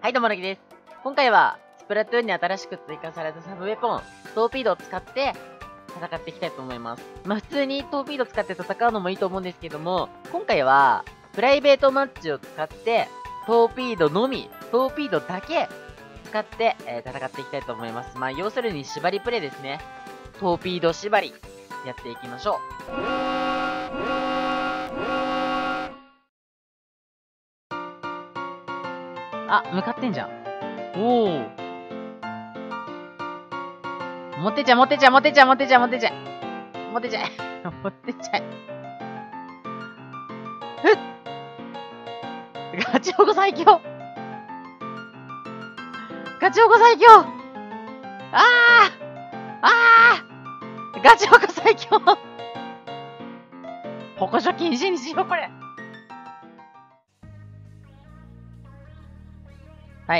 はい、どうもなぎです。今回は、スプラトゥーンに新しく追加されたサブウェポン、トーピードを使って戦っていきたいと思います。普通にトーピード使って戦うのもいいと思うんですけども、今回は、プライベートマッチを使って、トーピードのみ、トーピードだけ使って、戦っていきたいと思います。要するに縛りプレイですね。トーピード縛り、やっていきましょう。あ、向かってんじゃん。おお。持ってちゃえ、持ってちゃえ、持ってちゃえ、持ってちゃえ、持ってちゃえ。持ってちゃえ。持ってちゃえ。ふっガチオコ最強ガチオコ最強ガチオコ最強保護所禁止にしよう、これ。はい。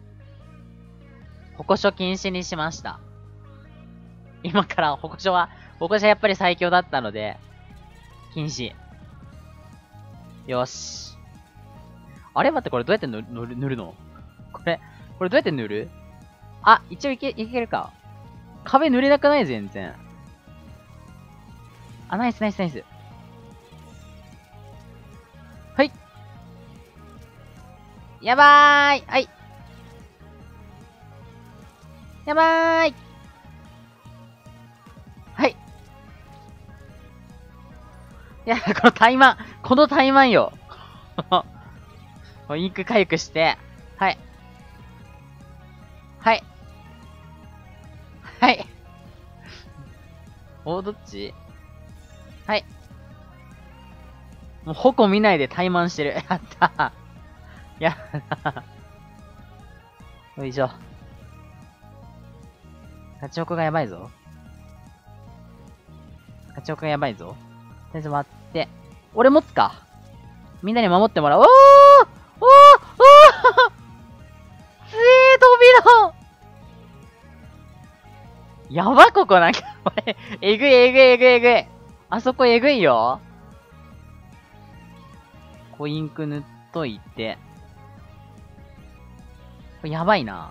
保護所禁止にしました。今から保護所はやっぱり最強だったので、禁止。よし。あれ待って、これどうやって塗るの？これどうやって塗る？あ、一応いけるか。壁塗れなくない？全然。あ、ナイスナイスナイス。はい。やばーい。はい。やばーい。はい。いや、この怠慢よ。インク回復して、はい。はい。はい。どっち？はい。もう、矛見ないで怠慢してる。やったー。やったー。よいしょ。ガチオコがやばいぞ。ガチオコがやばいぞ。とりあえず待って。俺持つか。みんなに守ってもらおう。おーつえー、飛びだやば、ここなんか、これ、えぐい。あそこえぐいよ。インク塗っといて。これやばいな。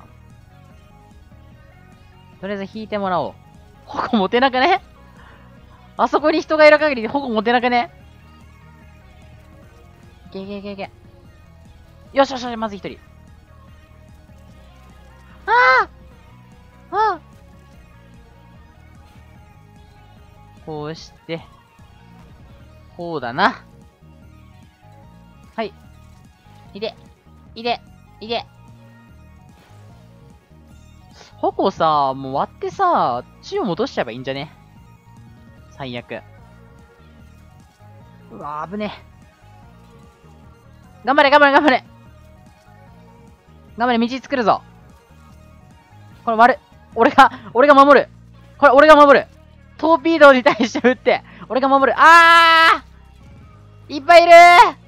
とりあえず引いてもらおう。矛持てなくね？あそこに人がいる限り矛持てなくね？いけ。よし、まず一人。こうして、こうだな。はい。いで。矛さ、もう割ってさ、血を戻しちゃえばいいんじゃね？最悪。うわー、危ねえ。頑張れ、道作るぞ。これ割る。俺が守る。これ俺が守る。トーピードに対して撃って、俺が守る。いっぱいいる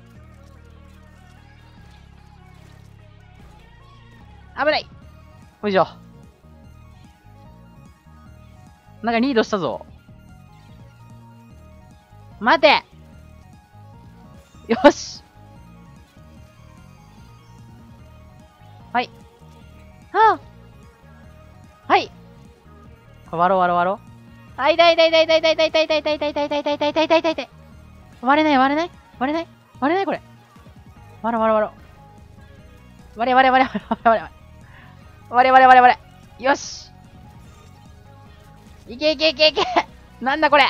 危ない。よいしょ。なんかリードしたぞ。待てよしはい。はい。割ろう。痛い。割れないこれ。割れ。よし。いけ。なんだこれ。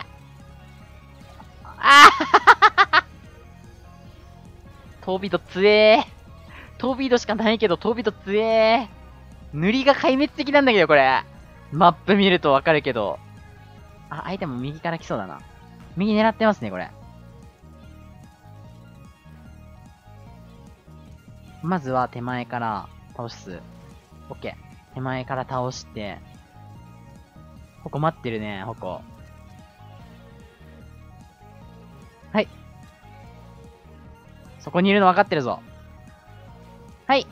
トービード強え。トービードしかないけど、トービード強え。塗りが壊滅的なんだけど、これ。マップ見るとわかるけど。相手も右から来そうだな。右狙ってますね、これ。まずは手前から倒す。オッケー。手前から倒して。矛待ってるね、矛。はい。そこにいるの分かってるぞ。はい。こ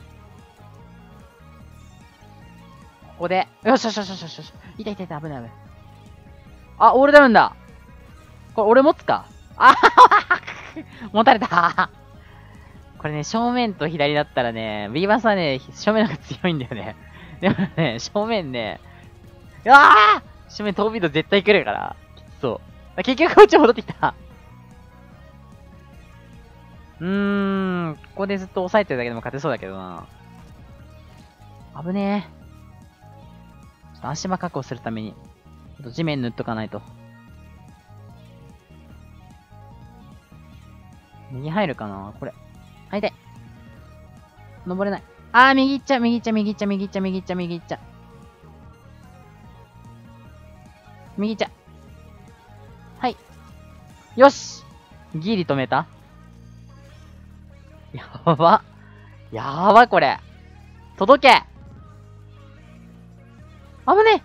こで、よし。痛い。危ない。オールダウンだ。これ俺持つか？持たれた。 これね、正面と左だったらね、ビーバスはね、正面の方が強いんだよね。でもね、正面ね、うわー正面トービード絶対来るから。そう。結局こっち戻ってきた。ここでずっと押さえてるだけでも勝てそうだけどな。危ねえ。ちょっと足場確保するために、ちょっと地面塗っとかないと。右入るかなこれ。入って。登れない。あー、右行っちゃ、右行っちゃ、右行っちゃ、右行っちゃ、右行っちゃ、右行っちゃ。右行っちゃ。はい。よしギリ止めたやば。やば、これ。届け危ねえ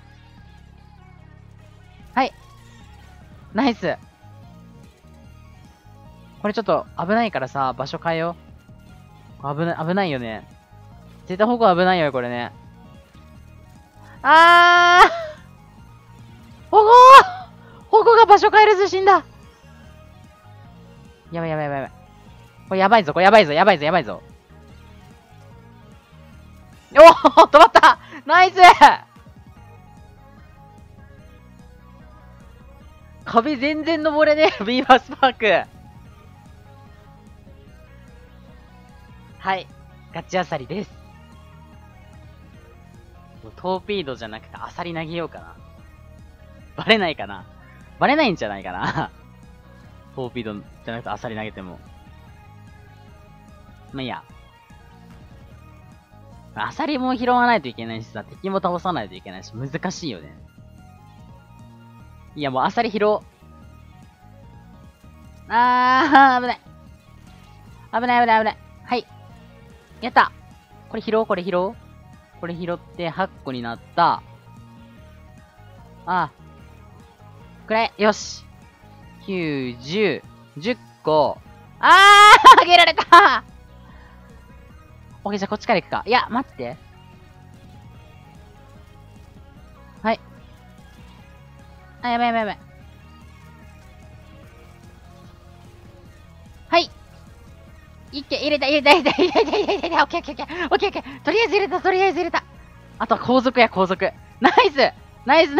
はい。ナイス。これちょっと危ないからさ、場所変えよう。危ないよね。絶対方向危ないよ、これね。保護保護が場所変えるず死んだやばいやばいやばいやばい。これやばいぞ、これやばいぞ、やばいぞ、やばいぞ。おお止まったナイス壁全然登れねえビーバースパークはい。ガチアサリです。トーピードじゃなくてアサリ投げようかな。バレないかなバレないんじゃないかなトーピードじゃなくてアサリ投げても。まあいいや。アサリも拾わないといけないしさ、敵も倒さないといけないし、難しいよね。いやもうアサリ拾おう。危ない。危ない危ない危ない。はい。やったこれ拾おうこれ拾おうこれ拾って8個になった。くらえよし !9、10、10個。あげられたオッケー、じゃあこっちから行くか。いや、待って。はい。やばいやばいやばい。はい。いけ、入れた。オッケーオッケーオッケー。とりあえず入れた。あとは後続や、後続。ナイスナイス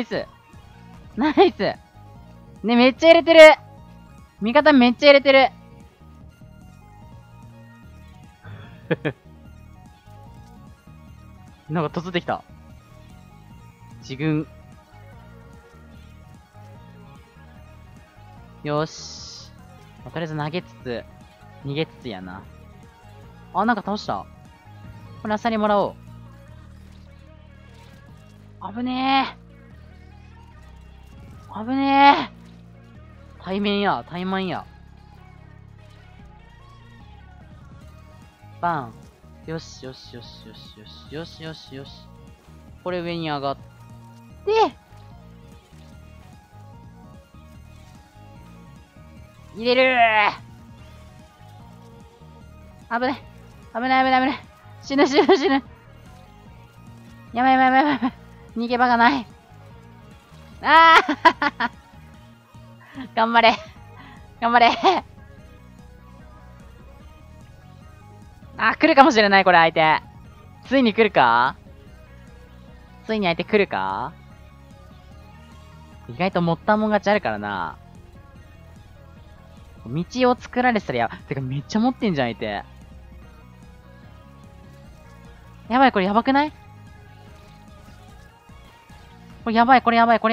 ね、めっちゃ入れてる味方めっちゃ入れてるなんか突ってきた。自軍。よし。とりあえず投げつつ、逃げつつやな。なんか倒した。これアサリもらおう。危ねえ。危ねえ。対面や、対マンや。バン。よし。これ上に上がって、入れる危ない。死ぬ。やばい。逃げ場がない。頑張れ。来るかもしれない、これ相手。ついに来るか相手来るか意外と持ったもん勝ちあるからな。道を作られてたらてかめっちゃ持ってんじゃん、相手。やばい、これやばくないこれやばい。やばい。危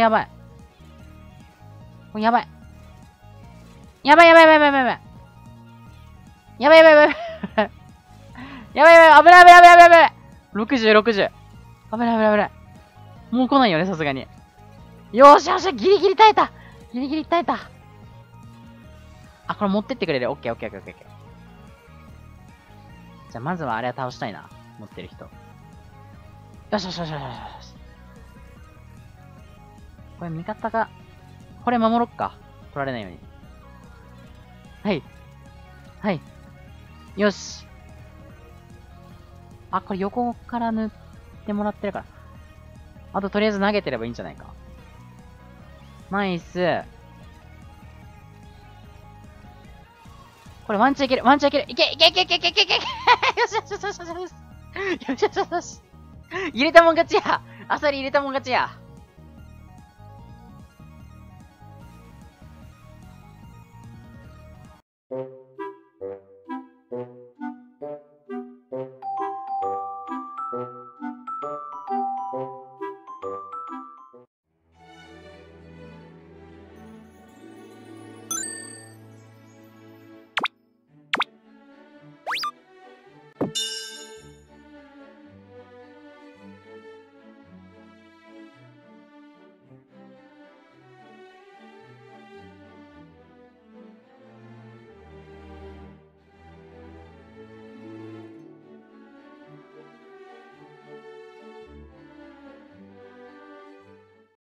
ない。60。危ない。もう来ないよね、さすがに。よっしゃ、ギリギリ耐えた。これ持ってってくれる。オッケー。じゃあ、まずはあれは倒したいな。持ってる人。よし。これ味方が、これ守ろっか。取られないように。はい。よし。これ横から塗ってもらってるから。あととりあえず投げてればいいんじゃないか。ナイス。 これワンチャンいける、ワンチャンいける。いけいけいけいけいけいけいけよしよしよしよしよしよしよしよしよしよし入れたもん勝ちや。アサリ入れたもん勝ちや。